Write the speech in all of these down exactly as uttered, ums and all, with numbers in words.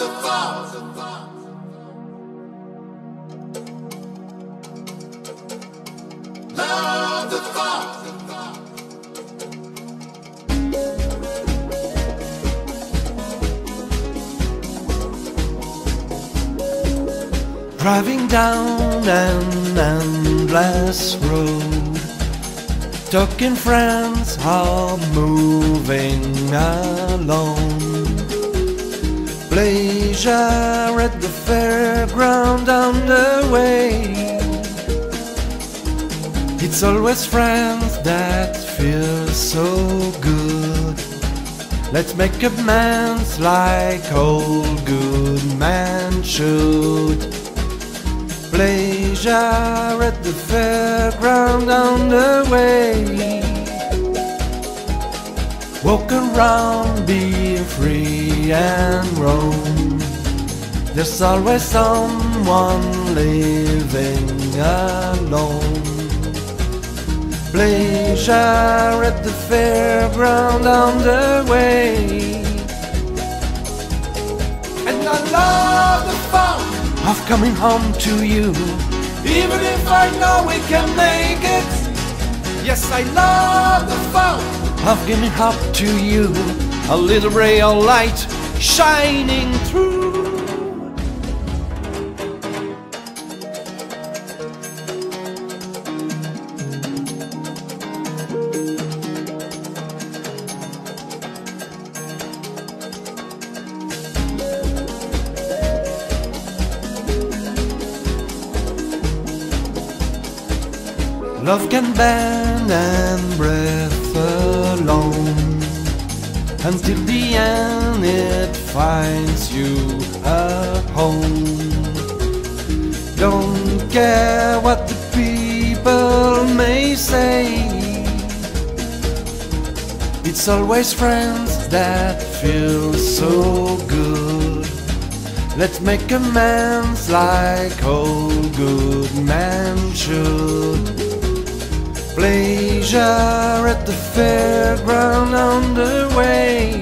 the funk. Love the funk. Driving down an endless road, talking friends are moving alone. Pleasure at the fairground on the way. It's always friends that feel so good. Let's make amends like old good men should. Pleasure at the fairground on the way. Walk around, be free and roam. There's always someone living alone. Pleasure at the fairground on the way. And I love the fun of coming home to you, even if I know we can make it. Yes, I love the fun of giving up to you, a little ray of light shining through. Love can bend and breath alone, until the end it finds you a home. Don't care what the people may say. It's always friends that feel so good. Let's make amends like old good men should. Pleasure at the fairground on the way.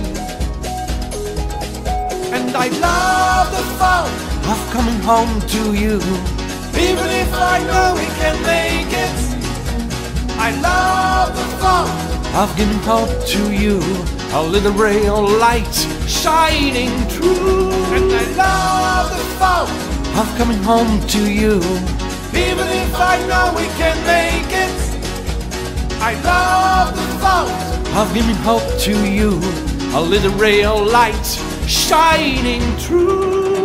And I love the fun of coming home to you, even if I know we can make it. I love the fun of giving hope to you, a little ray of light shining through. And I love the fun of coming home to you, even if I know we can make it. I love the thought of giving hope to you, a little ray of light shining through.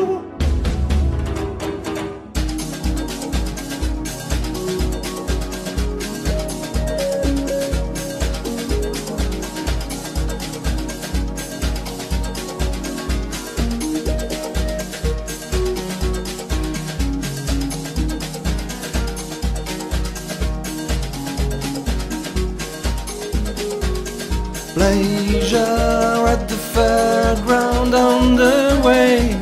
Pleasure at the fairground on the way.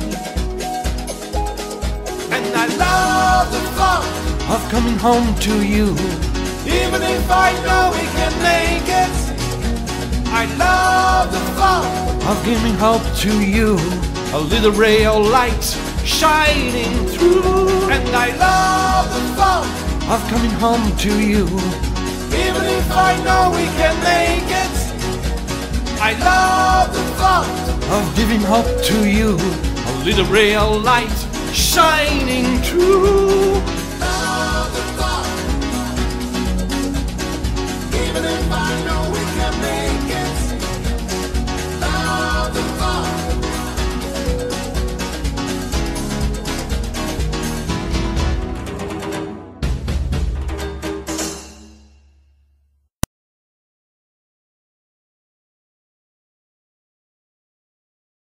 And I love the fun of coming home to you, even if I know we can make it. I love the fun of giving hope to you, a little ray of light shining through. And I love the fun of coming home to you, even if I know we can make it. I love the thought of giving hope to you, a little ray of light shining through.